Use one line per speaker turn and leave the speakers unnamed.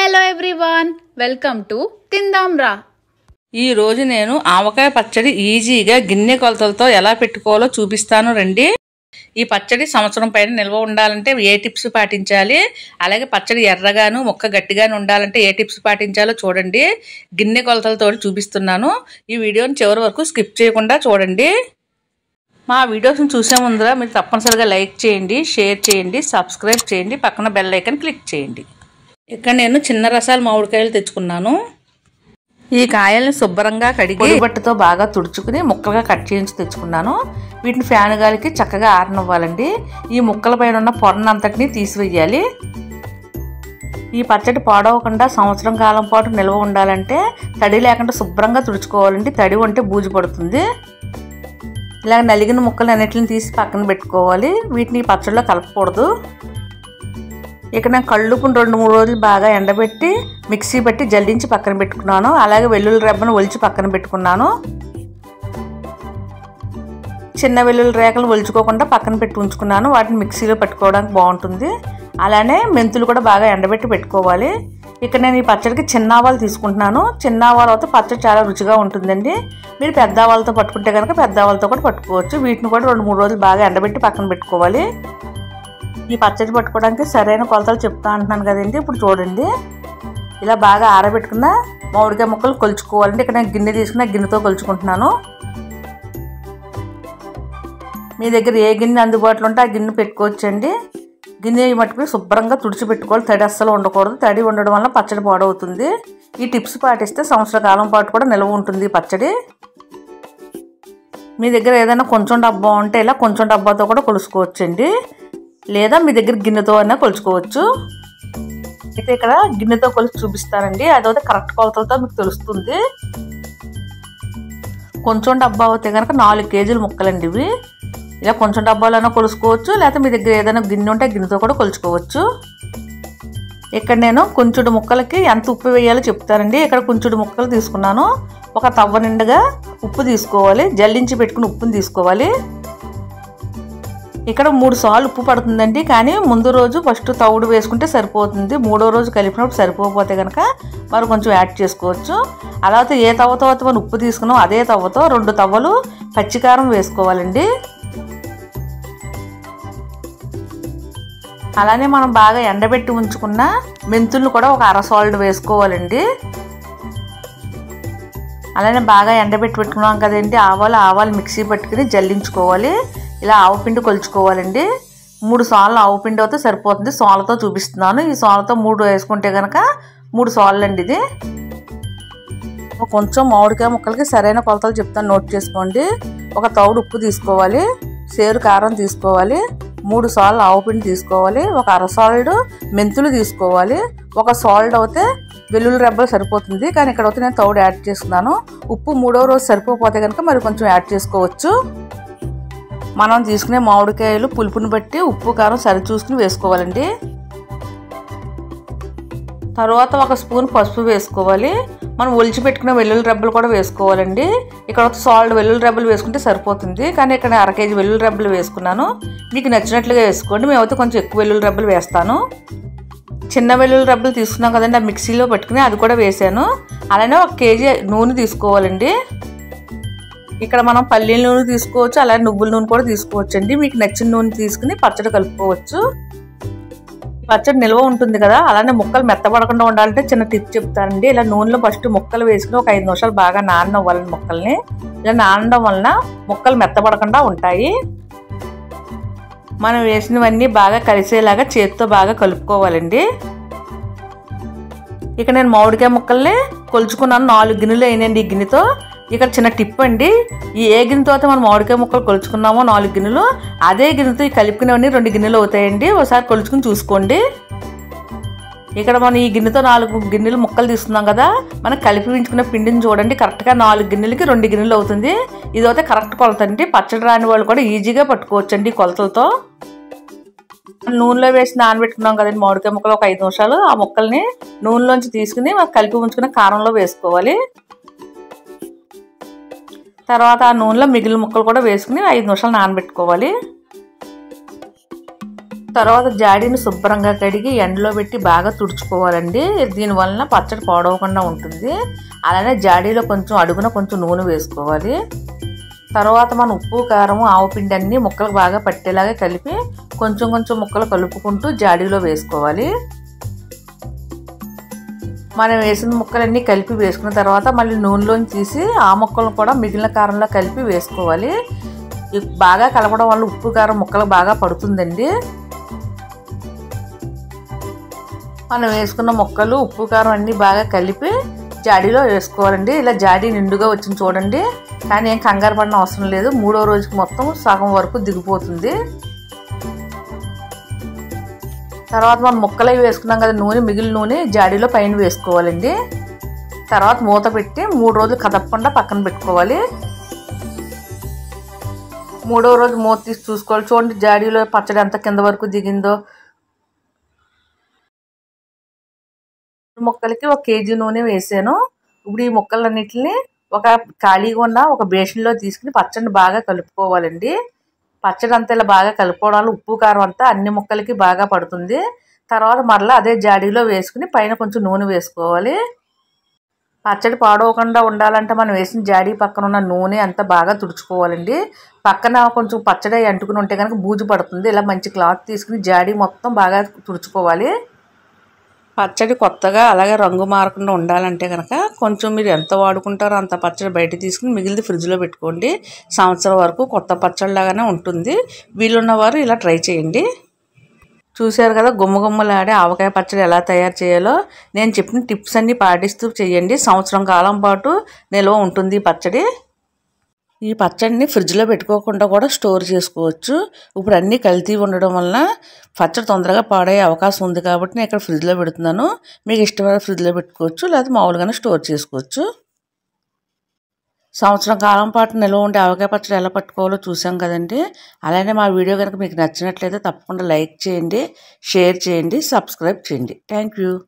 Hello everyone, welcome to Tindamra.
ఈ రోజు నేను ఆవకాయ పచ్చడి ఈజీగా గిన్నె కొలతలతో ఎలా పెట్టుకోవాలో చూపిస్తాను రండి. ఈ పచ్చడి సంవత్సరం పైన నిల్వ ఉండాలంటే ఏ టిప్స్ పాటించాలి, అలాగే పచ్చడి ఎర్రగాను ముక్క గట్టిగాను ఉండాలంటే ఏ టిప్స్ పాటించాలో చూడండి. గిన్నె కొలతలతో చూపిస్తున్నాను. ఈ వీడియోని చివరి వరకు స్కిప్ చేయకుండా చూడండి. మా వీడియోస్ని చూసే ముందర మీరు తప్పనిసరిగా లైక్ చేయండి, షేర్ చేయండి, సబ్స్క్రైబ్ చేయండి, పక్కన బెల్ ఐకాన్ క్లిక్ చేయండి. ఇక్కడ నేను చిన్న రసాల మామిడికాయలు తెచ్చుకున్నాను. ఈ కాయల్ని శుభ్రంగా కడిగి పొడి బట్టతో బాగా తుడుచుకుని ముక్కలుగా కట్ చేయించి తెచ్చుకున్నాను. వీటిని ఫ్యాన్ గాలికి చక్కగా ఆరనివ్వాలండి. ఈ ముక్కల పైన ఉన్న పొరనంతటిని తీసివేయాలి. ఈ పచ్చడి పాడవకుండా సంవత్సరం కాలం పాటు నిల్వ ఉండాలంటే తడి లేకుండా శుభ్రంగా తుడుచుకోవాలండి. తడి ఉంటే బూజు పడుతుంది. ఇలా నలిగిన ముక్కలు అన్నిటిని తీసి పక్కన పెట్టుకోవాలి. వీటిని పచ్చడిలో కలపకూడదు. ఇక్కడ నేను కళ్ళుపుని 2-3 రోజులు బాగా ఎండబెట్టి మిక్సీ పెట్టి జల్లించి పక్కన పెట్టుకున్నాను. అలాగే వెల్లుల్లి రెబ్బను ఒలిచి పక్కన పెట్టుకున్నాను. చిన్న వెల్లుల్లి రేఖలు ఒలుచుకోకుండా పక్కన పెట్టి ఉంచుకున్నాను. వాటిని మిక్సీలో పెట్టుకోవడానికి బాగుంటుంది. అలానే మెంతులు కూడా బాగా ఎండబెట్టి పెట్టుకోవాలి. ఇక్కడ నేను ఈ పచ్చడికి చిన్న ఆవాలు తీసుకుంటున్నాను. చిన్న ఆవాలతో పచ్చడి చాలా రుచిగా ఉంటుందండి. మీరు పెద్ద ఆవాలతో పట్టుకుంటే కనుక పెద్ద ఆవాలతో కూడా పట్టుకోవచ్చు. వీటిని కూడా 2-3 రోజులు బాగా ఎండబెట్టి పక్కన పెట్టుకోవాలి. ఈ పచ్చడి పట్టుకోవడానికి సరైన కొలతలు చెప్తా అంటున్నాను కదండి. ఇప్పుడు చూడండి, ఇలా బాగా ఆరబెట్టుకున్న మామిడికాయ ముక్కలు కొలుచుకోవాలండి. ఇక్కడ నేను గిన్నె తీసుకున్న గిన్నెతో కొలుచుకుంటున్నాను. మీ దగ్గర ఏ గిన్నె అందుబాటులో ఉంటే ఆ గిన్నె పెట్టుకోవచ్చండి. గిన్నె మట్టుకు శుభ్రంగా తుడిచిపెట్టుకోవాలి. తడి అస్సలు ఉండకూడదు. తడి ఉండడం వల్ల పచ్చడి పాడవుతుంది. ఈ టిప్స్ పాటిస్తే సంవత్సర కాలం పాటు కూడా నిల్వ ఉంటుంది పచ్చడి. మీ దగ్గర ఏదైనా కొంచెం డబ్బా ఉంటే ఇలా కొంచెం డబ్బాతో కూడా కొలుసుకోవచ్చండి. లేదా మీ దగ్గర గిన్నెతో అయినా కొలుచుకోవచ్చు. అయితే ఇక్కడ గిన్నెతో కొలిచి చూపిస్తానండి. అదైతే కరెక్ట్ కొలతలతో మీకు తెలుస్తుంది. కొంచెం డబ్బా అవుతే కనుక 4 కేజీల ముక్కలండి ఇవి. ఇలా కొంచెం డబ్బాలైనా కొలుసుకోవచ్చు. లేకపోతే మీ దగ్గర ఏదైనా గిన్నె ఉంటే గిన్నెతో కూడా కొలుచుకోవచ్చు. ఇక్కడ నేను కొంచెం ముక్కలకి ఎంత ఉప్పు వేయాలో చెప్తానండి. ఇక్కడ కొంచెం ముక్కలు తీసుకున్నాను. ఒక తవ్వ నిండుగా ఉప్పు తీసుకోవాలి. జల్లించి పెట్టుకుని ఉప్పుని తీసుకోవాలి. ఇక్కడ 3 సార్లు ఉప్పు పడుతుందండి. కానీ ముందు రోజు ఫస్ట్ తవుడు వేసుకుంటే సరిపోతుంది. 3వ రోజు కలిపినప్పుడు సరిపోతే కనుక మరి కొంచెం యాడ్ చేసుకోవచ్చు. అలా అయితే ఏ తవ్వతో అయితే మనం ఉప్పు తీసుకున్నాం అదే తవ్వతో 2 తవ్వలు పచ్చికారం వేసుకోవాలండి. అలానే మనం బాగా ఎండబెట్టి ఉంచుకున్న మెంతులను కూడా ఒక 1/2 సాల్ట్ వేసుకోవాలండి. అలానే బాగా ఎండబెట్టి పెట్టుకున్నాం కదండి. ఆవాలు మిక్సీ పట్టుకుని జల్లించుకోవాలి. ఇలా ఆవుపిండి కొలుచుకోవాలండి. 3 సార్లు ఆవుపిండి అయితే సరిపోతుంది. సోలతో చూపిస్తున్నాను. ఈ సోలతో 3 వేసుకుంటే కనుక 3 సార్లు అండి ఇది. కొంచెం మామిడికాయ ముక్కలకి సరైన కొలతలు చెప్తాను, నోట్ చేసుకోండి. ఒక తౌడు ఉప్పు తీసుకోవాలి. సేరు కారం తీసుకోవాలి. 3 సార్లు ఆవుపిండి తీసుకోవాలి. ఒక 1/2 సాల్ట్ మెంతులు తీసుకోవాలి. ఒక సాల్ట్ అయితే వెల్లుల్లి రెబ్బలు సరిపోతుంది. కానీ ఇక్కడ అయితే నేను తౌడు యాడ్ చేసుకున్నాను. ఉప్పు 3వ రోజు సరిపోతే కనుక మరి కొంచెం యాడ్ చేసుకోవచ్చు. మనం తీసుకునే మామిడికాయలు పులుపుని బట్టి ఉప్పు కారం సరి చూసుకుని వేసుకోవాలండి. తర్వాత 1 స్పూన్ పసుపు వేసుకోవాలి. మనం ఒలిచి పెట్టుకునే వెల్లుల్లి రెబ్బలు కూడా వేసుకోవాలండి. ఇక్కడ సాల్ట్ వెల్లుల్లి రెబ్బలు వేసుకుంటే సరిపోతుంది. కానీ ఇక్కడ 1/2 కేజీ వెల్లుల్లి రెబ్బలు వేసుకున్నాను. మీకు నచ్చినట్లుగా వేసుకోండి. మేమైతే కొంచెం ఎక్కువ వెల్లుల్లి రెబ్బలు వేస్తాను. చిన్న వెల్లుల్లి రెబ్బలు తీసుకున్నాం కదండి, ఆ మిక్సీలో పెట్టుకుని అది కూడా వేసాను. అలానే 1 కేజీ నూనె తీసుకోవాలండి. ఇక్కడ మనం పల్లీల నూనె తీసుకోవచ్చు. అలాగే నువ్వుల నూనె కూడా తీసుకోవచ్చు అండి. మీకు నచ్చిన నూనె తీసుకుని పచ్చడి కలుపుకోవచ్చు. పచ్చడి నిల్వ ఉంటుంది కదా. అలానే ముక్కలు మెత్తపడకుండా ఉండాలంటే చిన్న టిప్ చెప్తానండి. ఇలా నూనెలో ఫస్ట్ ముక్కలు వేసుకుని ఒక 5 నిమిషాలు బాగా నాననివ్వాలండి ముక్కల్ని. ఇలా నానడం వలన ముక్కలు మెత్తపడకుండా ఉంటాయి. మనం వేసినవన్నీ బాగా కలిసేలాగా చేతితో బాగా కలుపుకోవాలండి. ఇక్కడ నేను మామిడికాయ ముక్కల్ని కొలుచుకున్నాను. 4 గిన్నెలు అయినండి ఈ గిన్నెతో. ఇక్కడ చిన్న టిప్ అండి. ఈ ఏ గిన్నెతో అయితే మనం మామిడికాయ ముక్కలు కొలుచుకున్నామో 4 గిన్నెలు, అదే గిన్నెతో ఈ కలిపినవన్నీ 2 గిన్నెలు అవుతాయండి. ఒకసారి కొలుచుకుని చూసుకోండి. ఇక్కడ మనం ఈ గిన్నెతో 4 గిన్నెలు ముక్కలు తీసుకున్నాం కదా. మనం కలిపి ఉంచుకున్న పిండిని చూడండి. కరెక్ట్గా 4 గిన్నెలకి 2 గిన్నెలు అవుతుంది. ఇదైతే కరెక్ట్ కొలత అండి. పచ్చడి రాని వాళ్ళు కూడా ఈజీగా పట్టుకోవచ్చండి ఈ కొలతలతో. నూనెలో వేసి నానబెట్టుకున్నాం కదండి మామిడికాయ ముక్కలు ఒక 5 నిమిషాలు. ఆ ముక్కల్ని నూనెలోంచి తీసుకుని కలిపి ఉంచుకున్న కారంలో వేసుకోవాలి. తర్వాత ఆ నూనెలో మిగిలిన ముక్కలు కూడా వేసుకుని 5 నిమిషాలు నానబెట్టుకోవాలి. తర్వాత జాడీని శుభ్రంగా కడిగి ఎండలో పెట్టి బాగా తుడుచుకోవాలండి. దీనివలన పచ్చడి పాడవకుండా ఉంటుంది. అలానే జాడీలో కొంచెం అడుగున కొంచెం నూనె వేసుకోవాలి. తర్వాత మనం ఉప్పు కారం ఆవపిండి అన్నీ ముక్కలకు బాగా పట్టేలాగా కలిపి కొంచెం కొంచెం ముక్కలు కలుపుకుంటూ జాడీలో వేసుకోవాలి. మనం వేసిన ముక్కలన్నీ కలిపి వేసుకున్న తర్వాత మళ్ళీ నూనెలోంచి తీసి ఆ ముక్కలను కూడా మిగిలిన కారంలో కలిపి వేసుకోవాలి. బాగా కలపడం వల్ల ఉప్పు కారం ముక్కలకు బాగా పడుతుందండి. మనం వేసుకున్న ముక్కలు ఉప్పు కారం అన్నీ బాగా కలిపి జాడీలో వేసుకోవాలండి. ఇలా జాడీ నిండుగా వచ్చింది చూడండి. కానీ ఏం కంగారు పడిన అవసరం లేదు. 3వ రోజుకి మొత్తం సగం వరకు దిగిపోతుంది. తర్వాత మనం ముక్కలు అవి వేసుకున్నాం కదా, మిగిలిన నూనె జాడీలో పైన వేసుకోవాలండి. తర్వాత మూత పెట్టి 3 రోజులు కదపకుండా పక్కన పెట్టుకోవాలి. 3వ రోజు మూత తీసి చూసుకోవాలి. చూడండి జాడీలో పచ్చడి ఎంత కింద వరకు దిగిందో. ముక్కలకి 1 కేజీ నూనె వేసాను. ఇప్పుడు ఈ ముక్కలన్నిటిని ఒక ఖాళీగా ఉన్న ఒక బేషన్లో తీసుకుని పచ్చడిని బాగా కలుపుకోవాలండి. పచ్చడి అంతా ఇలా బాగా కలుపుకోవడం వల్ల ఉప్పు కారం అంతా అన్ని ముక్కలకి బాగా పడుతుంది. తర్వాత మరలా అదే జాడీలో వేసుకుని పైన కొంచెం నూనె వేసుకోవాలి. పచ్చడి పాడవకుండా ఉండాలంటే మనం వేసిన జాడీ పక్కన ఉన్న నూనె అంతా బాగా తుడుచుకోవాలండి. పక్కన కొంచెం పచ్చడి అంటుకుని ఉంటే కనుక బూజు పడుతుంది. ఇలా మంచి క్లాత్ తీసుకుని జాడీ మొత్తం బాగా తుడుచుకోవాలి. పచ్చడి కొత్తగా అలాగే రంగు మారకుండా ఉండాలంటే కనుక కొంచెం మీరు ఎంత వాడుకుంటారో అంత పచ్చడి బయట తీసుకుని మిగిలింది ఫ్రిడ్జ్లో పెట్టుకోండి. సంవత్సరం వరకు కొత్త పచ్చడిలాగానే ఉంటుంది. వీలున్నవారు ఇలా ట్రై చేయండి. చూశారు కదా గుమ్మగుమ్మలాడే ఆవకాయ పచ్చడి ఎలా తయారు చేయాలో. నేను చెప్పిన టిప్స్ అన్నీ పాటిస్తూ చేయండి. సంవత్సరం కాలం పాటు నిల్వ ఉంటుంది పచ్చడి. ఈ పచ్చడిని ఫ్రిడ్జ్లో పెట్టుకోకుండా కూడా స్టోర్ చేసుకోవచ్చు. ఇప్పుడు అన్నీ కల్తీ ఉండడం వల్ల పచ్చడి తొందరగా పాడయ్యే అవకాశం ఉంది కాబట్టి నేను ఇక్కడ ఫ్రిడ్జ్లో పెడుతున్నాను. మీకు ఇష్టమైన ఫ్రిడ్జ్లో పెట్టుకోవచ్చు, లేదా మామూలుగానే స్టోర్ చేసుకోవచ్చు. సంవత్సరం కాలం పాటు నిల్వ ఉండే ఆవకాయ పచ్చడి ఎలా పట్టుకోవాలో చూసాం కదండి. అలానే మా వీడియో కనుక మీకు నచ్చినట్లయితే తప్పకుండా లైక్ చేయండి, షేర్ చేయండి, సబ్స్క్రైబ్ చేయండి. Thank you.